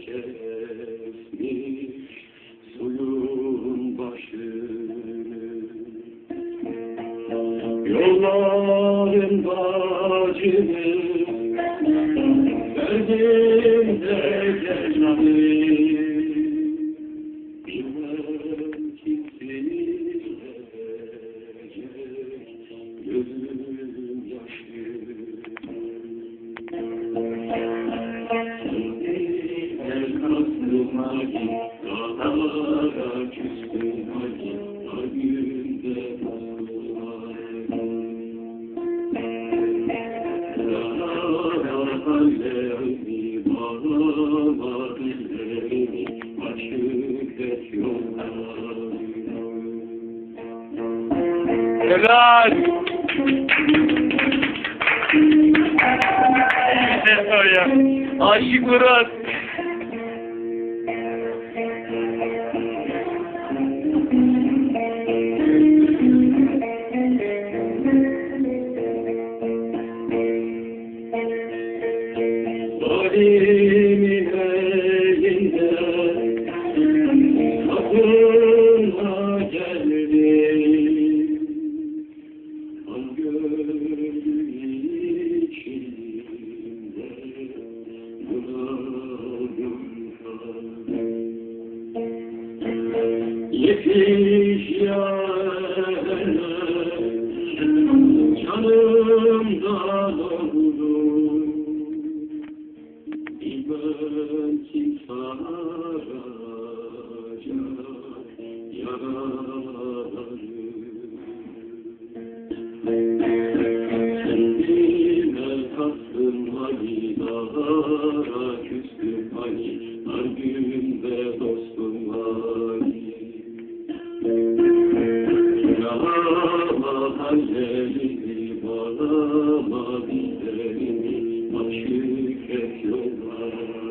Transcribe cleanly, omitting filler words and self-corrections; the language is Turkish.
kesmiş suyun başını. Yolların bacını verdim de geçmedi. Bilmem kimseyi gözüm yaşı. Gel kastım ki dağlara küstüm ki kalbimde bastım hallerimi bağlama dillerimi açık et yollarımı. Helal! Aşık Murat! Zalimin elinde kapına geldim, kan gölü içinde bunadım kaldım. Yetiş yarına canımdan oldu. İman ki saracak yaralarım. Kendime kastım hani dağlara küstüm hani kalbimde dostum hani. Yağma hallerimi bağlama dillerimi açık et yollar.